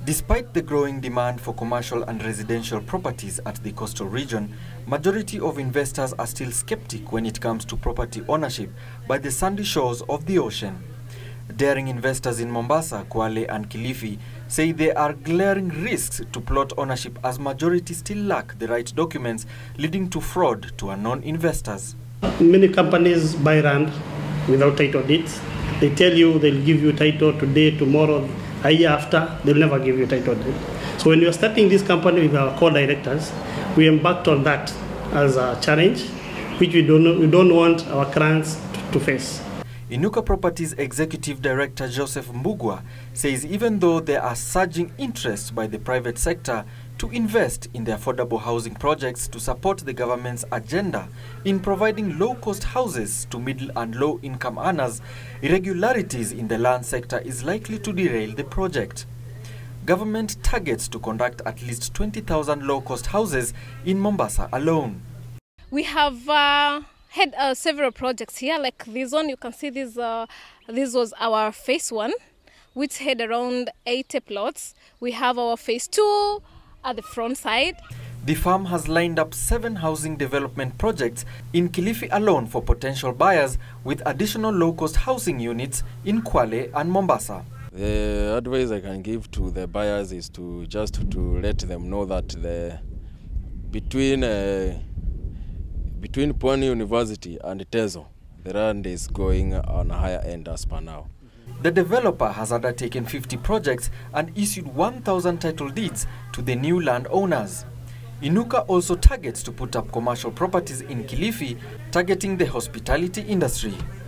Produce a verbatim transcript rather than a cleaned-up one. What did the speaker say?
Despite the growing demand for commercial and residential properties at the coastal region, majority of investors are still skeptic when it comes to property ownership by the sandy shores of the ocean. Daring investors in Mombasa, Kwale and Kilifi say there are glaring risks to plot ownership as majority still lack the right documents, leading to fraud to unknown investors. Many companies buy land without title deeds. They tell you they'll give you title today, tomorrow, a year after, they'll never give you title deed. So when we are starting this company with our core directors, we embarked on that as a challenge, which we don't, we don't want our clients to face. Inuka Properties Executive Director Joseph Mbugua says even though there are surging interest by the private sector to invest in the affordable housing projects to support the government's agenda in providing low-cost houses to middle and low-income earners, irregularities in the land sector is likely to derail the project. Government targets to conduct at least twenty thousand low-cost houses in Mombasa alone. We have uh, had uh, several projects here, like this one. You can see this, uh, this was our phase one, which had around eighty plots. We have our phase two at the front side. The firm has lined up seven housing development projects in Kilifi alone for potential buyers, with additional low-cost housing units in Kwale and Mombasa. The advice I can give to the buyers is to just to let them know that the between uh, between Pwani University and Tezo, the land is going on a higher end as per now. The developer has undertaken fifty projects and issued one thousand title deeds to the new landowners. Inuka also targets to put up commercial properties in Kilifi, targeting the hospitality industry.